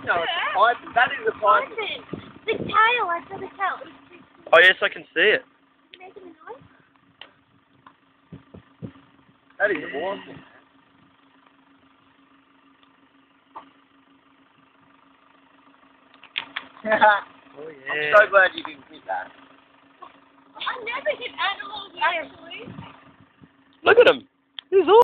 No, it's a python. That is a python. The tail, I saw the tail. Oh yes, I can see it. Making a noise? That is awesome. Oh I'm yeah. so glad you didn't hit that. I never hit animals actually. Look at him. He's awesome.